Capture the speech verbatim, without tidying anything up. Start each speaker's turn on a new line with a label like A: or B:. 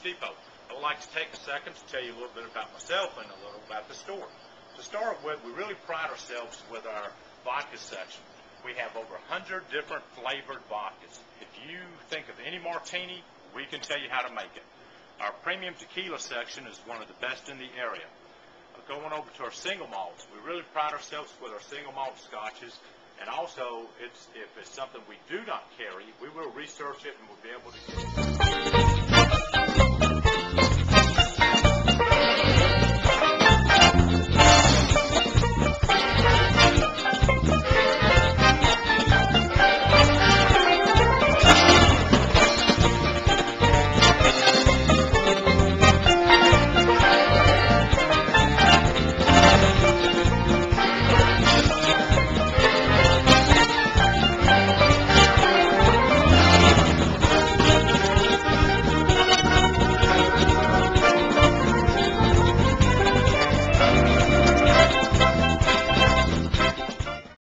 A: Scotch Depot. I would like to take a second to tell you a little bit about myself and a little about the store. To start with, we really pride ourselves with our vodka section. We have over one hundred different flavored vodkas. If you think of any martini, we can tell you how to make it. Our premium tequila section is one of the best in the area. Uh, going over to our single malts, we really pride ourselves with our single malt scotches. And also, it's, if it's something we do not carry, we will research it and we'll be able to get it.